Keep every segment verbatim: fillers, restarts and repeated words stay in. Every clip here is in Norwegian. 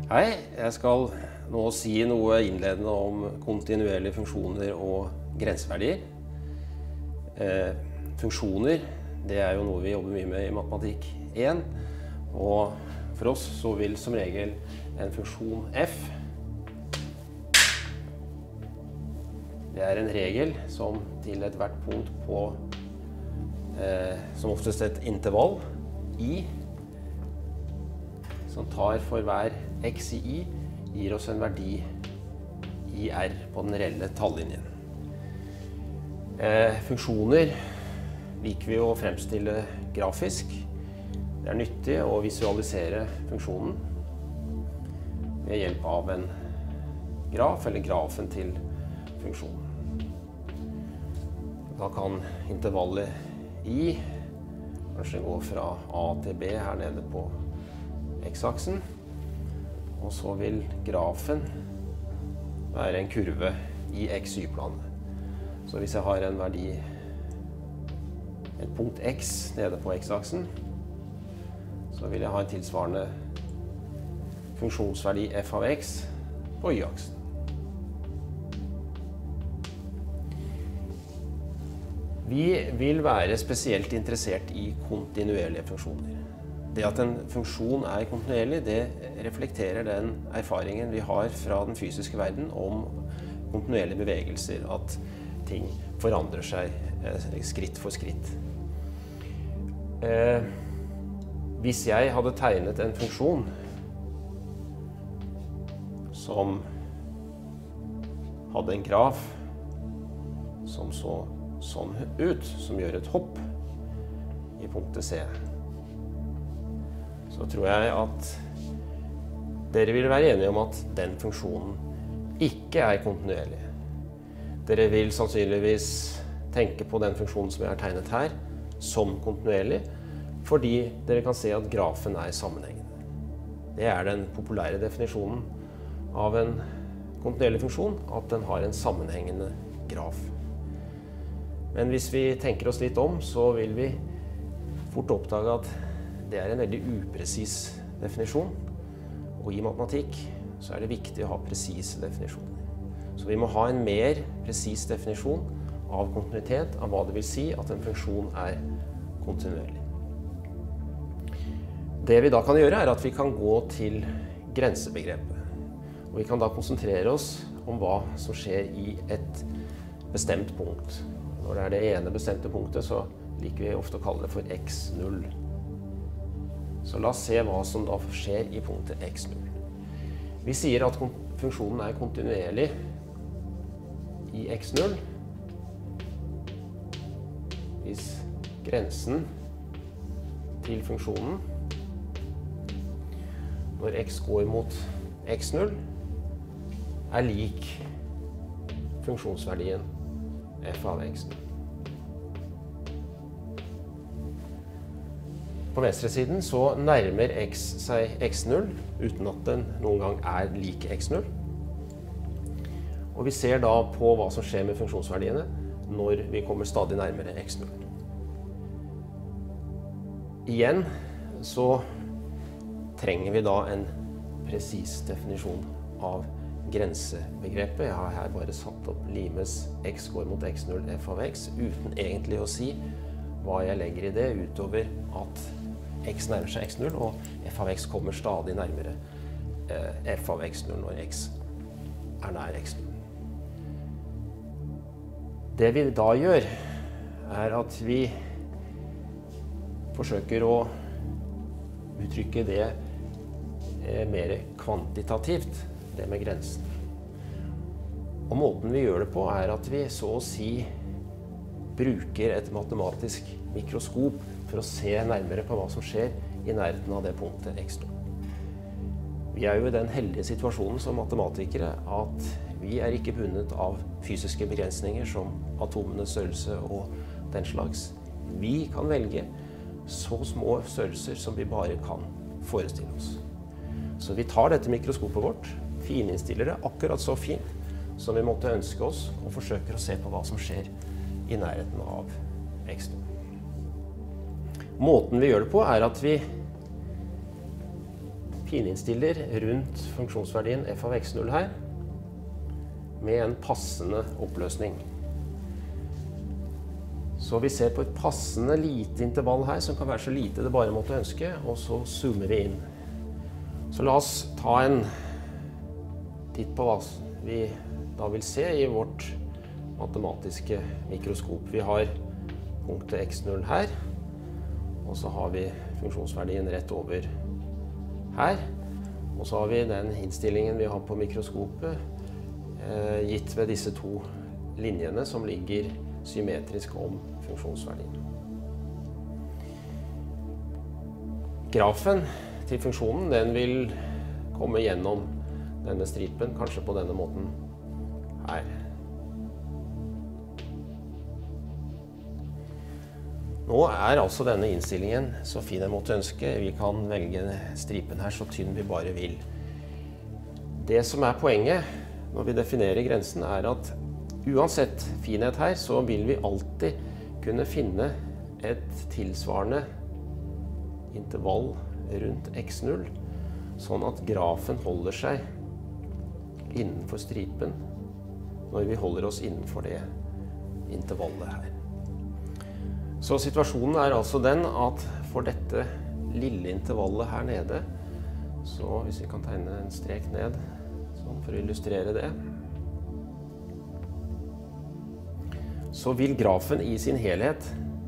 Hei, jeg skal nå si noe innledende om kontinuerlige funksjoner og grenseverdier. Eh, funksjoner, det er jo noe vi jobber mye med i matematikk én, og for oss så vil som regel en funksjon f, det er en regel som til et hvert punkt på, eh, som oftest et intervall, i, som tar for hver x i i, gir oss en verdi i r på den reelle tallinjen. Eh, funksjoner liker vi å fremstille grafisk. Det er nyttig å visualisere funksjonen ved hjelp av en graf, eller grafen til funksjonen. Da kan intervallet i kanskje gå fra a til b her nede på x-aksen. Og så vil grafen være en kurve i x y-planet. Så hvis jeg har en verdi, et punkt x nede på x-aksen, så vil jeg ha en tilsvarende funksjonsverdi f av x på y-aksen. Vi vil være spesielt interessert i kontinuerlige funksjoner. Det at en funksjon er kontinuerlig, det reflekterer den erfaringen vi har fra den fysiske verden om kontinuerlige bevegelser, at ting forandrer seg skritt for skritt. Eh, hvis jeg hadde tegnet en funksjon som hadde en graf som så sånn ut, som gjør et hopp i punktet C, så tror jeg at dere vil være enige om at den funksjonen ikke er kontinuerlig. Dere vil sannsynligvis tenke på den funksjonen som jeg har tegnet her som kontinuerlig, fordi dere kan se at grafen er sammenhengende. Det er den populære definisjonen av en kontinuerlig funksjon, at den har en sammenhengende graf. Men hvis vi tenker oss litt om, så vil vi fort oppdage at det er en veldig upresis definisjon, og i matematikk så er det viktig å ha presise definisjoner. Så vi må ha en mer presis definisjon av kontinuitet, av hva det vil si at en funksjon er kontinuerlig. Det vi da kan gjøre er at vi kan gå til grensebegrepet, og vi kan da konsentrere oss om hva som skjer i et bestemt punkt. Når det er det ene bestemte punktet, så liker vi ofte å kalle det for x null. Så la oss se hva som da skjer i punktet x null. Vi sier at funksjonen er kontinuerlig i x null hvis grensen til funksjonen når x går mot x null er lik funksjonsverdien f av x null. På venstre siden så nærmer x seg x null uten at den noen gang er lik x null. Og vi ser da på hva som skjer med funksjonsverdiene når vi kommer stadig nærmere x null. Igjen så trenger vi da en presis definisjon av grensebegrepet. Jeg har her bare satt opp limes x går mot x null f av x uten egentlig å si hva jeg legger i det utover at x nærmer seg x null, og f av x kommer stadig nærmere eh, f av x null når x er nær x null. Det vi da gjør, er at vi forsøker å uttrykke det eh, mer kvantitativt, det med grensen. Og måten vi gjør det på er at vi så å si bruker et matematisk mikroskop for å se nærmere på hva som skjer i nærheten av det punktet x null. Vi er jo i den heldige situasjonen som matematikere at vi er ikke bundet av fysiske begrensninger som atomenes størrelse og den slags. Vi kan velge så små størrelser som vi bare kan forestille oss. Så vi tar dette mikroskopet vårt, fininnstiller det akkurat så fint som vi måtte ønske oss, og forsøker å se på hva som skjer i nærheten av x null. Måten vi gjør det på er at vi fininnstiller rundt funksjonsverdien f av x null her, med en passende oppløsning. Så vi ser på et passende lite intervall her, som kan være så lite det bare måtte ønske, og så zoomer vi inn. Så la oss ta en titt på hva vi da vil se i vårt matematiske mikroskop. Vi har punktet x null her, og så har vi funksjonsverdien rett over her. Og så har vi den innstillingen vi har på mikroskopet, eh, gitt ved disse to linjene som ligger symmetrisk om funksjonsverdien. Grafen til funksjonen den vil komme gjennom denne stripen, kanskje på denne måten her. Nå er altså denne innstillingen så fin jeg måtte ønske. Vi kan velge stripen her så tynn vi bare vil. Det som er poenget når vi definerer grensen er at uansett finhet her, så vil vi alltid kunne finne et tilsvarende intervall rundt x null, sånn at grafen holder seg innenfor stripen når vi holder oss innenfor det intervallet her. Så situasjonen er altså den at for dette lille intervallet her nede, så hvis vi kan tegne en strek ned, sånn for å illustrere det, så vil grafen i sin helhet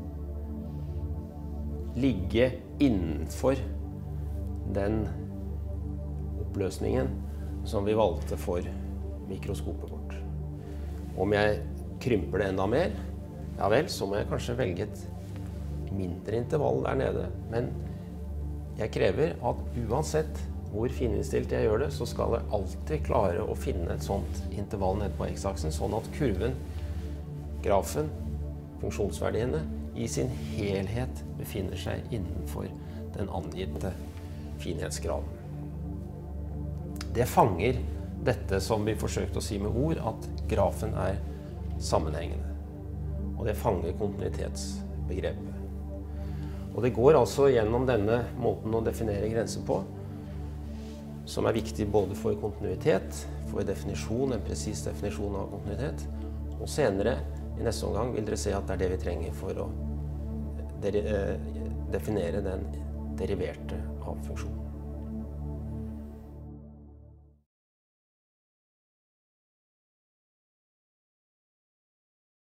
ligge innenfor den oppløsningen som vi valgte for mikroskopet vårt. Om jeg krymper det enda mer, ja vel, så må jeg kanskje velge et mindre intervall der nede, men jeg krever at uansett hvor fininnstilt jeg gjør det, så skal jeg alltid klare å finne et sånt intervall nede på x-aksen, sånn at kurven, grafen, funksjonsverdiene i sin helhet befinner seg innenfor den angitte finhetsgraden. Det fanger dette som vi forsøkte å si med ord, at grafen er sammenhengende. Og det fanger kontinuitetsbegrepet. Og det går altså gjennom denne måten å definere grenser på, som er viktig både for kontinuitet, for definisjon, en presis definisjon av kontinuitet, og senere, i neste omgang, vil dere se at det er det vi trenger for å definere den deriverte av funksjonen.